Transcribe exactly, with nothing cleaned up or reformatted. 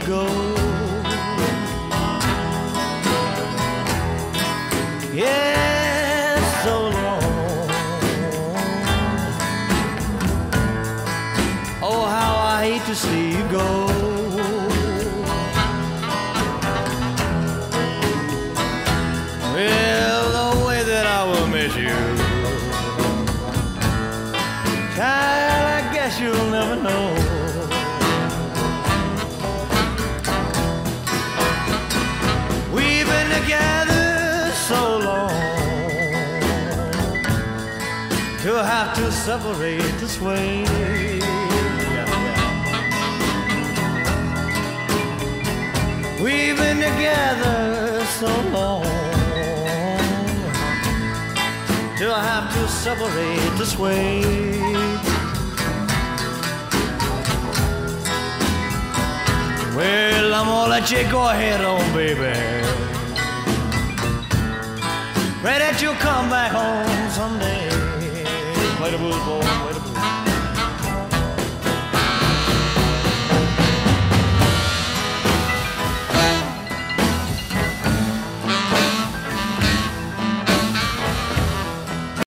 go. Yeah, so long. Oh, how I hate to see you go. Well, the way that I will miss you, child, I guess you'll never know. We've been together so long to have to separate this way. Yeah, yeah. We've been together so long to have to separate this way. Well, I'm gonna let you go ahead on, baby. Pray that you'll come back home someday. Play the blues, boy, play the blues.